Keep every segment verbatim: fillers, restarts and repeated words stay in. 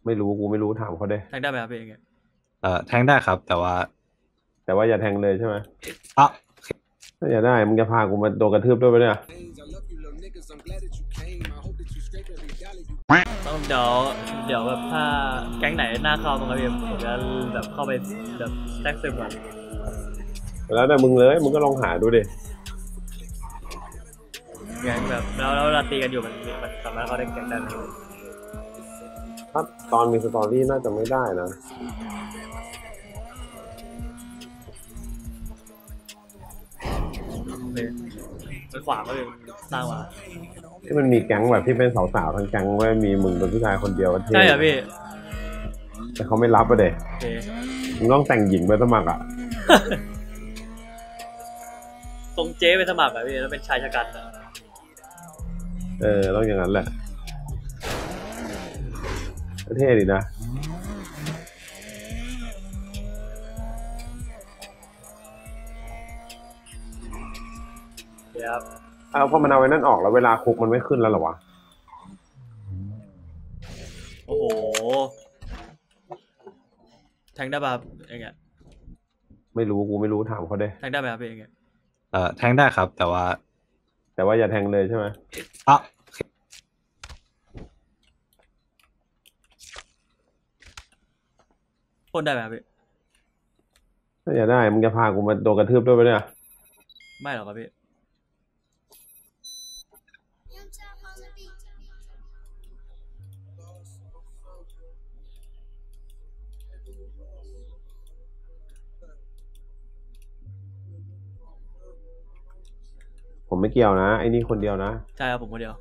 ไม่รู้กูไม่รู้ถามเขาได้แทงได้ไหมครับพี่อย่างเงี้ยเอ่อแทงได้ครับแต่ว่าแต่ว่าอย่าแทงเลยใช่ไหมอ่ะถ้าอย่าได้มึงจะพากูมาโดนกระทืบด้วยปะเนี่ยต้องเดี๋ยวเดี๋ยวแบบถ้าแก๊งไหนหน้าเข้าตรงนั้นพี่ผมจะแบบเข้าไปแบบแทรกซึมก่อนแล้วแต่มึงเลยมึงก็ลองหาดูดิแก๊งแบบแล้วแล้วเราตีกันอยู่มันมันสามารถเข้าได้แก๊งได้ไหมถ้าตอนมีสตอรี่น่าจะไม่ได้นะเลยมันขวางก็เลยสร้างมาที่มันมีแก๊งแบบที่เป็นสาวๆทั้งแก๊งไว้มีมึงเป็นผู้ชายคนเดียวก็เท่ใช่เหรอพี่แต่เขาไม่รับอะเด็กมึงต้องแต่งหญิงไปสมัครอ่ะตรงเจ๊ไปสมัครอะพี่แล้วเป็นชายชะกันอะเออต้องอย่างนั้นแหละเท่ดีนะเดี๋ยวครับเอาพอมันเอาไว้นั่นออกแล้วเวลาคุกมันไม่ขึ้นแล้วหรอวะโอ้โหแทงได้ป่ะครับอย่างเงี้ยไม่รู้กูไม่รู้ถามเขาได้แทงได้ไหมครับพี่อย่างเงี้ยเอ่อแทงได้ครับแต่ว่าแต่ว่าอย่าแทงเลยใช่ไหมอ่ะพ่นได้ไหมครับพี่ถ้าอย่าได้มึงจะพากูมาโดนกระทืบด้วยปะเนี่ยไม่หรอกครับพี่ผมไม่เกี่ยวนะไอ้นี่คนเดียวนะใช่ครับผมคนเดียว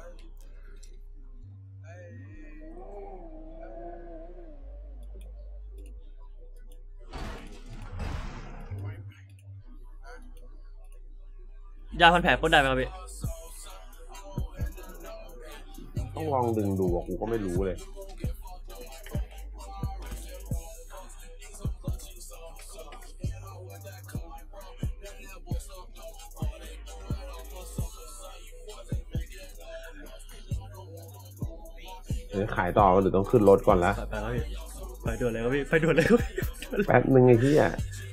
ยาพันแผลพ่นได้ไหมครับพี่ต้องลองดึงดูกูก็ไม่รู้เลยเดี๋ยวขายต่อหรือต้องขึ้นรถก่อนละไปแล้วพี่ไปด่วนเลยครับพี่ไปด่วนเลยครับพี่แป๊บนึงไอ้ที่อ่ะ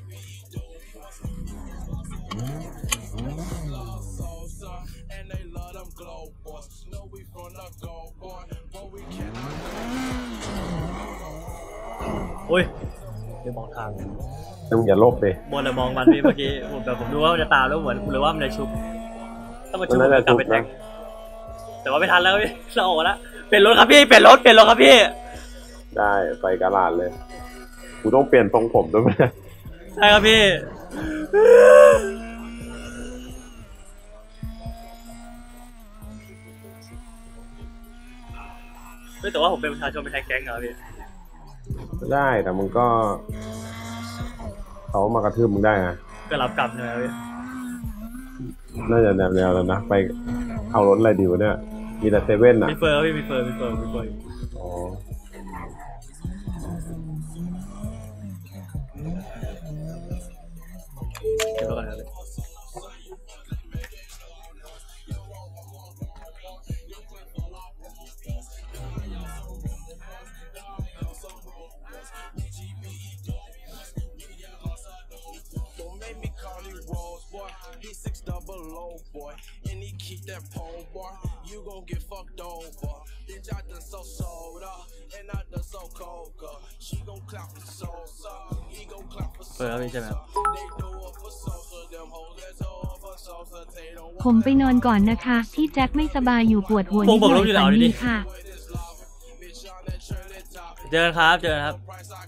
โอ้ยไม่มองทางมึงอย่าลบเลยบนเลยมองมันพี่เมื่อกี้ผมแบบผมดูว่ามันจะตามแล้วเหมือนหรือว่ามันจะชุบถ้ามันชุบมันกลับไปแทงแต่ว่าไม่ทันแล้วพี่เราออกแล้วเปลี่ยนรถครับพี่เปลี่ยนรถเปลี่ยนรถครับพี่ได้ไปกาลาดเลยกูต้องเปลี่ยนทรงผมด้วยไหมใช่ครับพี่แต่ว่าผมเป็นประชาชนเป็นแทงแก๊งเหรอพี่ได้แต่มึงก็เขามากระทืบมึงได้นะก็รับกรรมใช่ไหมพี่น่าจะแนวแนวแล้วนะไปเอารถอะไรดีวะเนี่ยมีแต่เซเว่นอ่ะมีเฟอร์พี่มีเฟอร์มีเฟอร์มีเฟอร์อ๋อเก็บไว้ก่อนครับพี่เฟอร์ครับพี่ใช่ไหมครับผมไปนอนก่อนนะคะที่แจ็คไม่สบายอยู่ปวดหัวนิดหน่อยฝันดีค่ะเจอกันครับเจอกันครับ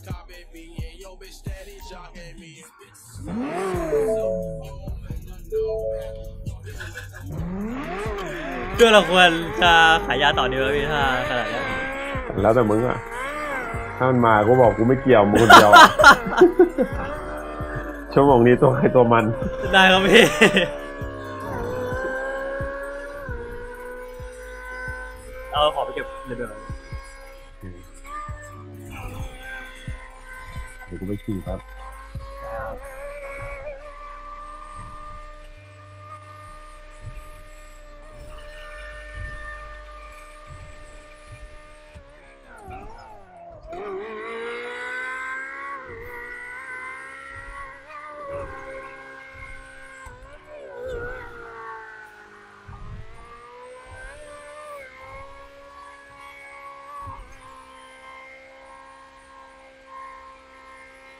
เพื่อเราควรจะขายยาต่อดีไหมพี่ถ้าขนาดนี้แล้วแต่มึงอ่ะถ้ามันมาก็บอกกูไม่เกี่ยวมึงคนเดียว ชั่วโมงนี้ตัวใครตัวมันได้ครับพี่เอาขอไปเก็บเดี๋ยวเดี๋ยวกูไปขี่ครับ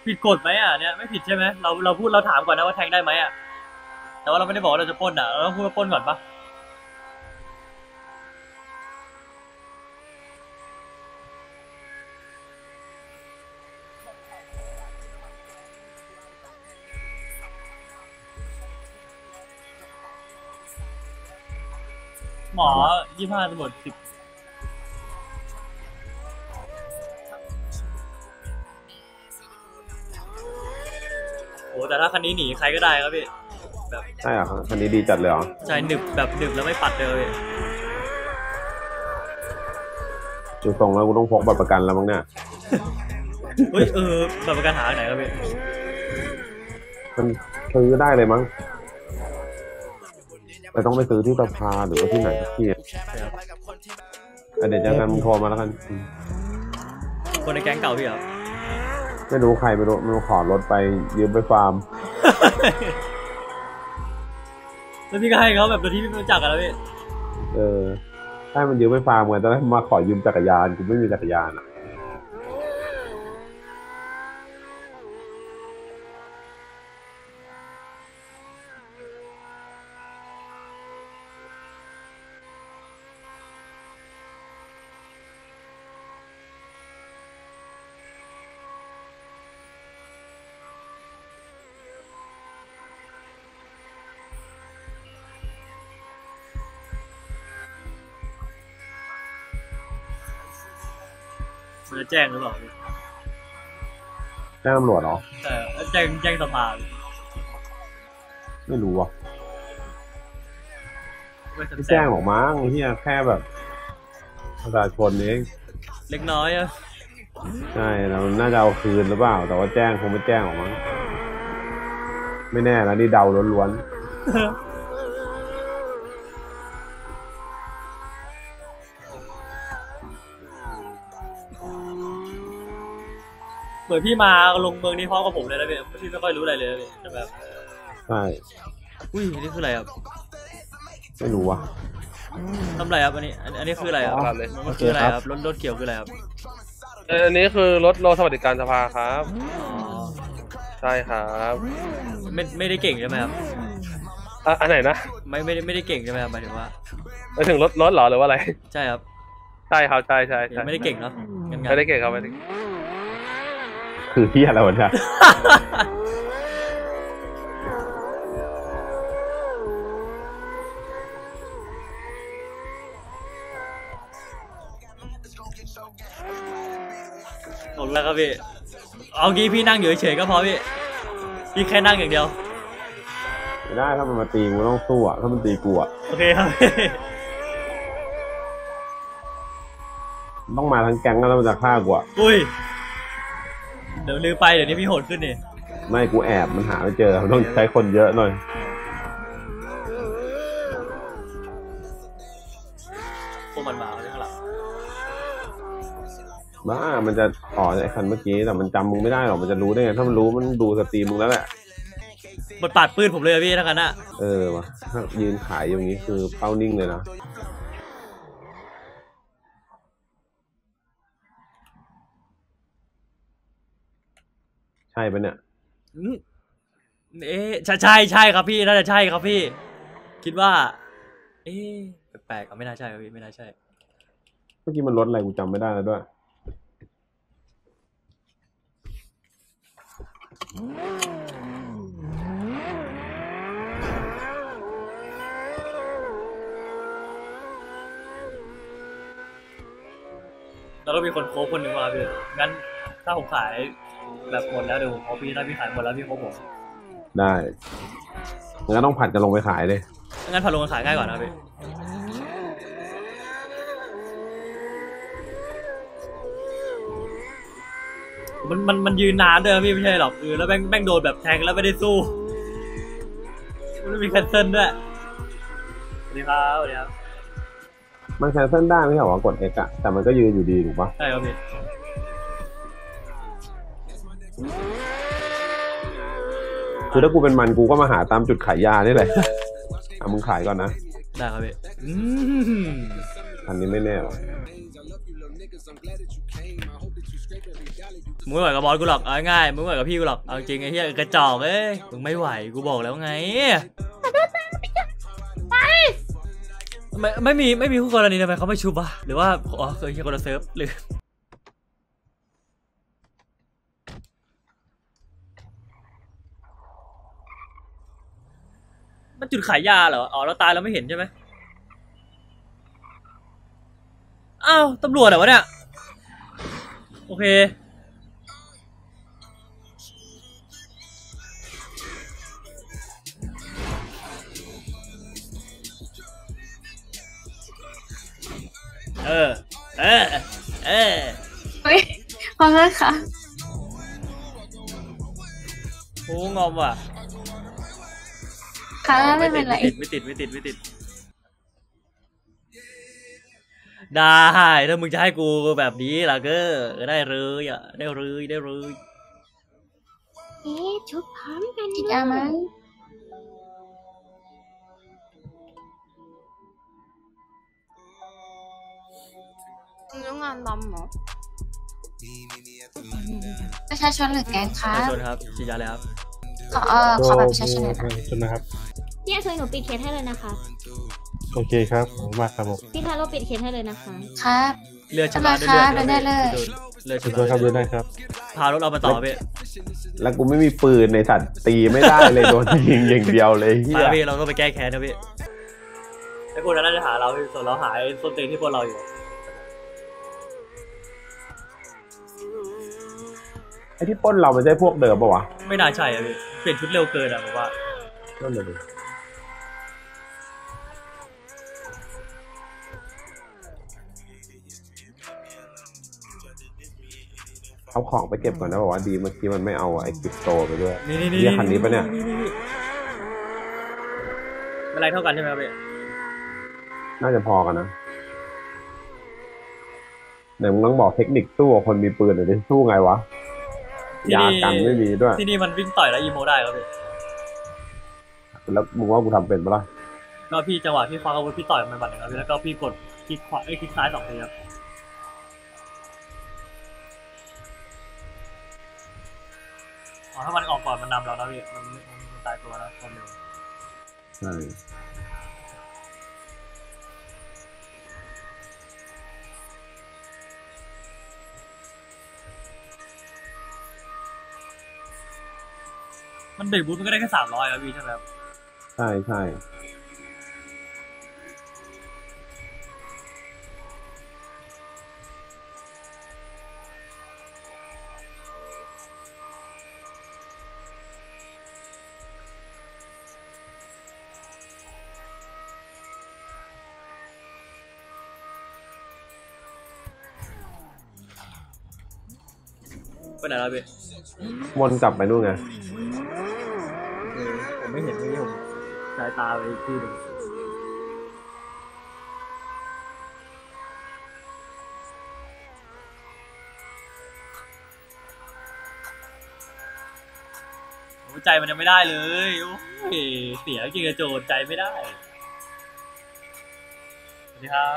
ผิดกฎไหมอ่ะเนี่ยไม่ผิดใช่ไหมเราเราพูดเราถามก่อนนะว่าแทงได้ไหมอ่ะแต่ว่าเราไม่ได้บอกว่าเราจะปล้นอ่ะเราต้องพูดว่าปล้นก่อนปะหมอยี่ห้าตำรวจสิบโอ้แต่ถ้าคันนี้หนีใครก็ได้ครับพี่แบบใช่เหรอคันนี้ดีจัดเลยเหรอใช่หนึบแบบหนึบแล้วไม่ปัดเลยจุดตรงแล้วกูต้องพกบัตรประกันแล้วมั้งเนี่ยเฮ้ยเออแบบประกันหาไหนครับพี่มันซื้อได้เลยมั้งแต่ต้องไปซื้อที่สภาหรือว่าที่ไหนที่เดี๋ยวจะกันมึงโทรมาแล้วกันคนในแก๊งเก่าพี่ครับไม่รู้ใครไม่รู้ไม่รู้ขอรถไปยืมไปฟาร์มแล้วพี่ก็ให้เขาแบบโดยที่พี่ไม่รู้จักกันแล้วพี่เออให้มันยืมไปฟาร์มกันแต่มาขอยืมจักรยานกูไม่มีจักรยานอ่ะมันจะแจ้งหรือเปล่าพี่แจ้งตำรวจเหรอใช่แจ้งแจ้งสภาไม่รู้อ่ะไม่ไม่แจ้งหรอกมั้งเฮียแค่แบบประชาชนเองเล็กน้อยอะใช่เราน่าจะเอาคืนหรือเปล่าแต่ว่าแจ้งคงไม่แจ้งหรอกมั้งไม่แน่นะนี่เดาล้วนๆเหมือนพี่มาลงเมืองนี้พร้อมกับผมเลยนะพี่พี่ไม่ค่อยรู้อะไรเลยพี่ใช่ไหมครับใช่อุ้ยอันนี้คืออะไรครับไม่รู้อ่ะทำอะไรครับอันนี้อันนี้คืออะไรครับครับเลยมันคืออะไรครับรถรถเกี่ยวคืออะไรครับเอออันนี้คือรถโลสวัสดิการสภาครับอ๋อใช่ครับไม่ไม่ได้เก่งใช่ไหมครับอ่ะอันไหนนะไม่ไม่ได้ไม่ได้เก่งใช่ไหมครับหมายถึงว่าไปถึงรถรถเหรอหรือว่าอะไรใช่ครับใช่ครับใช่ใช่ใช่ไม่ได้เก่งเนาะงั้นไม่ได้เก่งครับไม่ได้คือที่อะไรวะเนี่ยหมดแล้วครับพี่เอางี้พี่นั่งอยู่เฉยๆก็พอพี่พี่แค่นั่งอย่างเดียวไม่ได้ถ้ามันมาตีกูต้องสู้อ่ะถ้ามันตีกูอ่ะโอเคครับต้องมาทั้งแก๊งแล้วมันจะฆ่ากูอ่ะอุ้ยเดี๋ยวลืมไปเดี๋ยวนี้พี่โหดขึ้นนี่ไม่กูแอบมันหาไม่เจอมันต้องใช้คนเยอะหน่อยพวกมันมาข้างหลังบ้ามันจะอ๋อไอ้คันเมื่อกี้แต่มันจำมึงไม่ได้หรอกมันจะรู้ได้ไงถ้ามันรู้มันดูสตรีมมึงแล้วแหละมันปาดปืนผมเลยอะพี่ทั้งนั้นอะเออวะถ้ายืนขายอย่างนี้คือเป้านิ่งเลยนะใช่ปะเนี่ยอืมเอ๊ะใช่ใช่ใช่ครับพี่น่าจะใช่ครับพี่ คิดว่า เอ๊ะแปลกๆอ่ะไม่น่าใช่ครับพี่ไม่น่าใช่เมื่อกี้มันรถอะไรกูจำไม่ได้แล้วด้วยแล้วก็มีคนโค้ชคนหนึ่งมาพี่งั้นถ้าผมขายแบบหมดแล้วเดี๋ยวผมขอพี่ถ้าพี่ขายหมดแล้วพี่โค้ชผมได้งั้นต้องผัดกันลงไปขายเลยงั้นพาลงกันขายง่ายกว่านะพี่มันมันมันยืนนานด้วยนะพี่ไม่ใช่หรอกเออแล้วแม่งแม่งโดนแบบแทงแล้วไม่ได้สู้มันไม่มีแคนเซิลด้วยสวัสดีครับสวัสดีครับมันแคนเซิลได้ไม่ใช่เหรอกด X อะแต่มันก็ยืนอยู่ดีถูกปะใช่ครับพี่คือถ้ากูเป็นมันกูก็มาหาตามจุดขายยานี่แหละอ่ะมึงขายก่อนนะได้ครับพี่อืมอันนี้ไม่แน่หรอกมึงไม่ไหวกับบอสกูหรอกเอาง่ายมึงไม่ไหวกับพี่กูหรอกเอาจริงไอ้เหี้ยกระจอกเอ้ยมึงไม่ไหวกูบอกแล้วไงไม่ไม่มีไม่มีคู่กรณีทำไมเขาไม่ชุบวะหรือว่าอ๋อเคยแค่คนละเซิร์ฟหรือมันจุดขายยาเหรออ๋อเราตายเราไม่เห็นใช่ไหมอ้าวตำรวจเหรอวะเนี่ยโอเคเออเออเออเฮ้ยขอโทษค่ะโอ้งอมว่ะค่ะไม่เป็นไรไม่ติดไม่ติดไม่ติดไม่ติดได้ถ้ามึงจะให้กูแบบนี้ล่ะก็ได้เลยอ่ะได้เลยได้เลยเอ๊ะชุบพร้อมกันอีกด้วอันไหมยเรื่องงานดำเหรอประชาชนหรือแกงคะประชาชนครับชี้ยาเลยครับขอเอ่อขอแบบประชาชนหน่อยนะชนนะครับพี่อาเคยหนูปิดเคสให้เลยนะคะโอเคครับผมมากครับผมพี่ทาโร่ปิดเคสให้เลยนะคะครับเลือดชำระด้วยทำไมคะเลือดเดินได้เลยเลือดขอชำโทษครับเดิระนได้ครับพารถเรามาต่อพี่แล้วกูไม่มีปืนในสัตว์ตีไม่ได้เลย โดนยิงอย่างเดียวเลยเฮีมาย พี่เราต้องไปแก้แค้นนะพี่ไอ้พวกนั้นน่าจะหาเราส่วนเราหาไอ้ส้นตีนที่พวกเราอยู่ไอ้ที่ปล้นเรามันใช่พวกเดิมปะวะไม่น่าใช่อะพี่เปลี่ยนชุดเร็วเกินอะผมว่านั่นเลยดิเอาของไปเก็บก่อนนะบอกว่าดีเมื่อกี้มันไม่เอาไอ้คริปโตไปด้วยนี่นี่นี่เรียกคันนี้ปะเนี่ยมันแรงเท่ากันใช่ไหมครับพี่น่าจะพอกันนะไหนมึงต้องบอกเทคนิคสู้กับคนมีปืนหน่อยดิสู้ไงวะยากันไม่มีด้วยที่นี่มันวิ่งต่อยแล้วอีโมได้ครับพี่แล้วมึงว่ากูทำเป็นปะล่ะก็พี่จังหวะพี่คว้าอาวุธพี่ต่อยมันบัดหนึ่งครับพี่แล้วก็พี่กดคลิกขวาไอ้ยคลิกซ้ายสองทีครับอ๋อถ้ามันออกก่อนมันนำเรานะพี่มันมันมันตายตัวนะความเร็วใช่มันเบรกบูทมันก็ได้แค่สามร้อยครับพี่ใช่ไหมครับใช่ใช่ไปไหนแล้วพี่วนกลับไปนู่นไงผมไม่เห็นเมื่อกี้ผมสายตาไปอีกที่หนึ่งใจมันยังไม่ได้เลยโอ้ยเสียจริงกระโจนใจไม่ได้สวัสดีครับ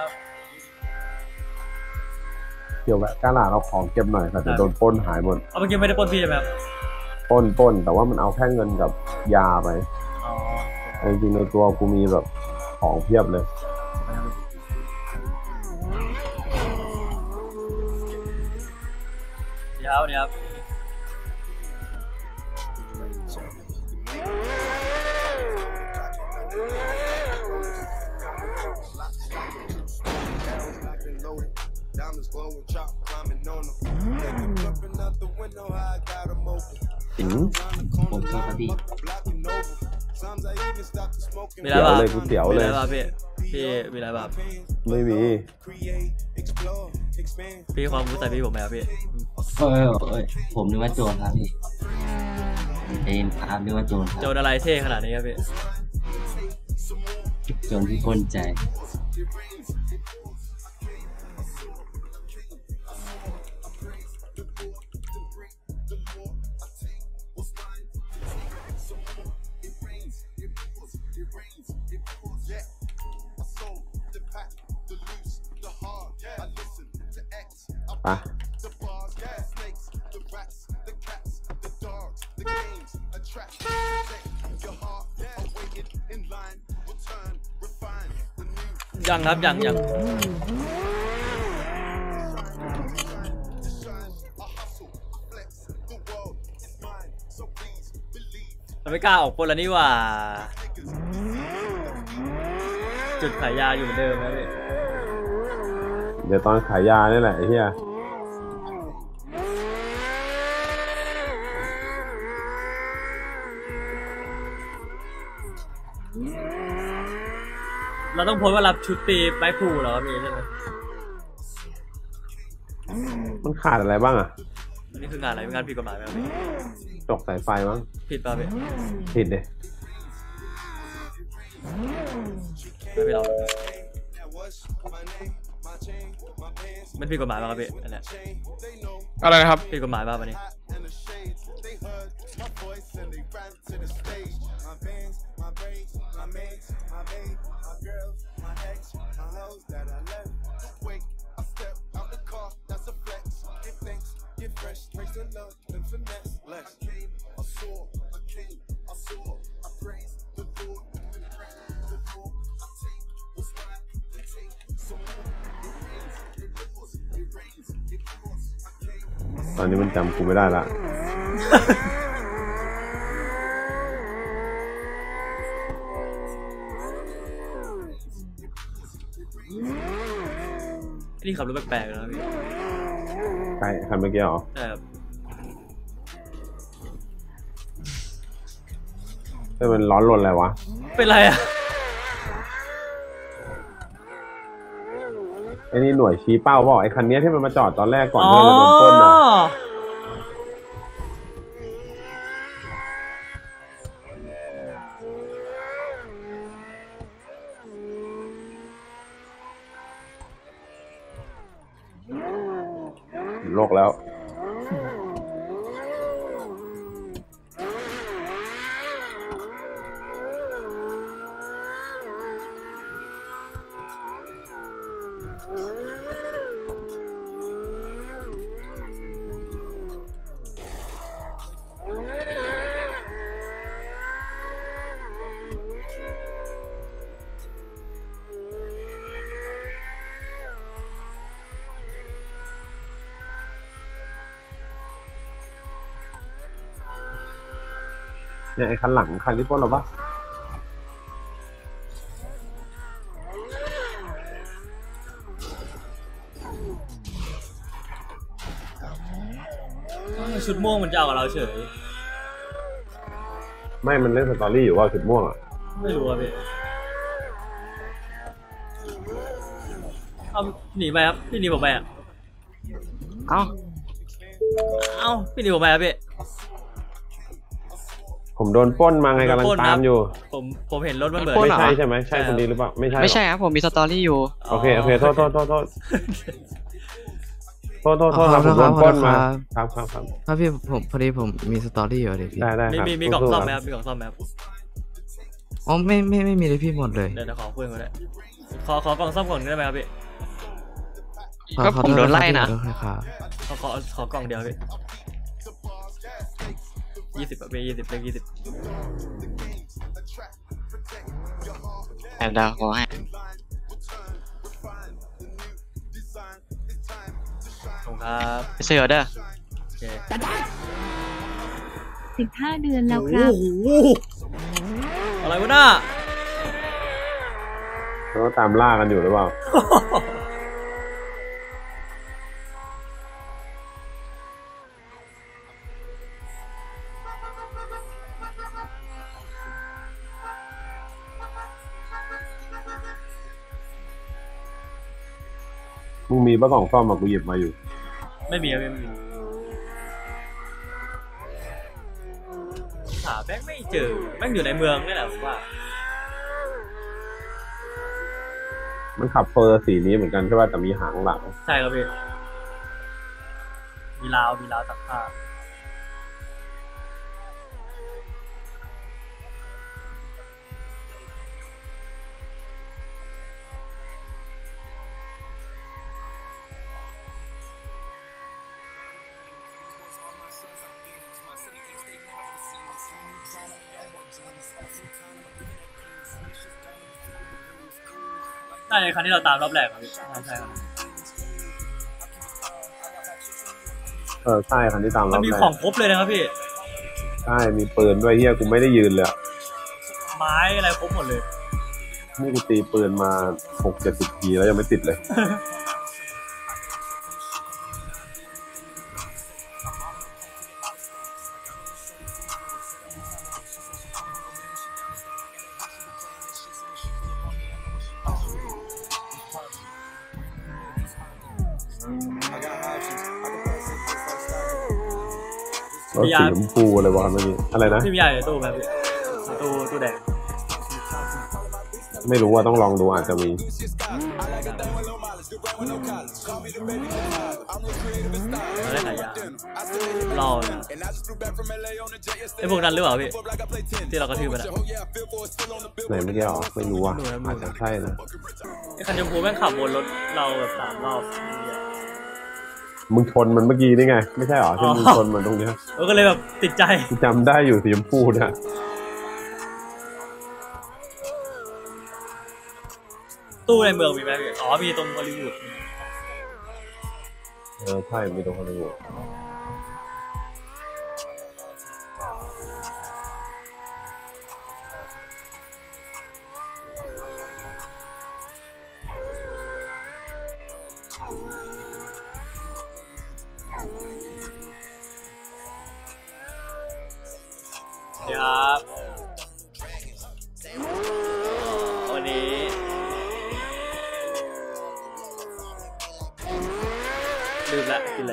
เดี๋ยวแวะกาลาดเอาของเก็บหน่อยค่ะจะโดนปล้นหายหมดเอาเมื่อกี้ไม่ได้ปล้นพี่ใช่ไหมครับปล้นปล้นแต่ว่ามันเอาแค่เงินกับยาไปอ๋อแต่จริงๆในตัวกูมีแบบของเพียบเลยเดี๋ยวเดี๋ยวอืมผมก็ครับพี่มีอะไรบ้างเลยกูเสียวเลยมีอะไรบ้างพี่พี่มีอะไรบ้างไม่มีพี่ความรู้ใส่พี่ผมไหมครับพี่เออเอยผมนึกว่าโจรครับพี่เอ็นครับนึกว่าโจรคโจรับรอะไรเท่ขนาดนี้ครับพี่โจรที่ปล้นใจปะยังครับยังยังเราไม่กล้าออกปล้นแล้วนี่หว่าจุดขายยาอยู่เหมือนเดิมนะพี่เดี๋ยวตอนขายยานี่แหละไอ้เหี้ยเราต้องโพสต์ว่ารับชุดตีไม้ผูเหรอพี่ใช่ไหมมันขาดอะไรบ้างอะอันนี้คืองานอะไรเป็นงานผิดกฎหมายไหมครับพี่จกสายไฟมั้งผิดป่ะพี่ผิดเลยไม่พี่เรามันผิดกฎหมายป่ะครับพี่อันเนี้ยอะไรนะครับผิดกฎหมายป่ะวันนี้ตอนนี้มันจำกูไม่ได้ละนี่ขับรถแปลกๆแล้วพี่ใครคันเมื่อกี้เหรอใช่ครับแต่มันร้อนรนอะไรวะเป็นไรอ่ะไอ้นี่หน่วยชี้เป้าบอกไอ้คันนี้ที่มันมาจอดตอนแรกก่อนที่เราจะโดนปล้นอ่ะโลกแล้วเนี่ยไอ้คันหลังคันที่ปล้นเราปะชุดม่วงมันจะเอากับเราเฉยไม่มันเล่นสตอรี่อยู่ว่าชุดม่วงอ่ะไม่รู้อ่ะพี่เอาหนีไปครับพี่หนีผมไปอ่ะเอ้าเอ้าพี่หนีผมไปครับพี่ผมโดนปล้นมาไงกำลังตามอยู่ผมผมเห็นรถมันเบิดไม่ใช่ใช่ไหมใช่คนนี้หรือเปล่าไม่ใช่ไม่ใช่ครับผมมีสตอรี่อยู่โอเคโอเคโทษโทษโทษโทษโทษโทษโทษครับผมโดนปล้นมาครับครับครับครับพี่ผมพอดีผมมีสตอรี่อยู่เดี๋ยวพี่ได้ได้มีครับมีมีกล่องซ่อมไหมครับมีกล่องซ่อมไหมครับอ๋อไม่ไม่ไม่มีเลยพี่หมดเลยเดี๋ยวเดี๋ยวขอคุยกันได้ขอขอกล่องซ่อมก่อนได้ไหมครับพี่ก็ผมโดนไล่นะครับขอขอขอกล่องเดียวพี่ยี่สิบแบบยี่สิบเลขยี่สิบแอบดาวขอให้ขอบคุณครับไปซื้อเด้อโอเคสิบห้าเดือนแล้วครับโอ้โหอะไรวะน่าแล้วก็ตามล่ากันอยู่หรือเปล่ามึงมีปะกล่องซ่อมมากูหยิบมาอยู่ไม่มีครับไม่มีหาแบงค์ไม่เจอแบงค์อยู่ในเมืองนี่แหละผมว่ามันขับเฟอร์สีนี้เหมือนกันใช่ป่ะแต่มีหางหลังใช่ครับพี่มีราวมีราวตักผ้าน่าจะคันที่เราตามรอบแรกครับพี่ใช่ครับเออใช่คันที่ตามรมัอน บมีแรของกครบเลยนะครับพี่ใช่มีปืนด้วยเฮียกูไม่ได้ยืนเลยอะไม้อะไรครบหมดเลยนี่กูตีปืนมาหกเจ็ดสิบทีแล้วยังไม่ติดเลย รถสีชมพูเลยวะเมื่อกี้อะไรนะพี่มีใหญ่ในตู้ไหมพี่ตู้ตู้แดงไม่รู้ว่าต้องลองดูอาจจะมีไม่ได้ขายยาเราเนี่ยไอพวกนั้นหรือเปล่าพี่ที่เรากระทืบไปนะไหนเมื่อกี้อ๋อไม่รู้อ่ะอาจจะใช่นะไอคันชมพูแม่งขับวนรถเราแบบสามรอบมึงชนมันเมื่อกี้นี่ไงไม่ใช่หรอที่มึงชนมันตรงเนี้ยเออก็เลยแบบติดใจจำได้อยู่สีชมพูนะตู้ในเมืองมีไหมพี่อ๋อมีตรงฮอลลีวูดเออใช่มีตรงฮอลลีวูดครับวันนี้ลืมแล้วกินเลย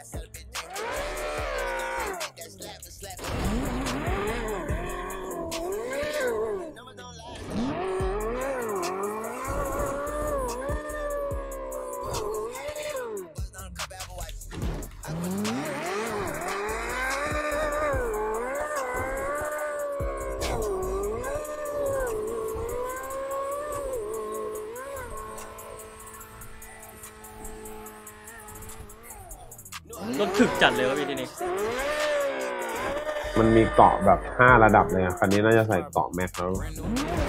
รถถึกจัดเลยวะพี่ที่นี่มันมีเกาะแบบห้าระดับเลยอ่ะคันนี้น่าจะใส่เกาะแม็กแล้ว